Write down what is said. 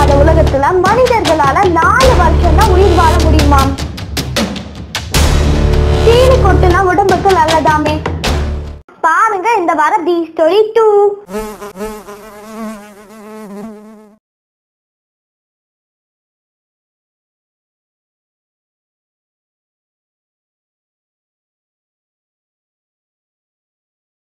இல்லாத உலகத்துல மனிதர்களால 4 வருஷம் தான் உயிர் வாழ முடியுமாம். சீனி கொட்டுனா உடம்புக்கு நல்லதாமே. பாருங்க இந்த வார தி ஸ்டோரி 2.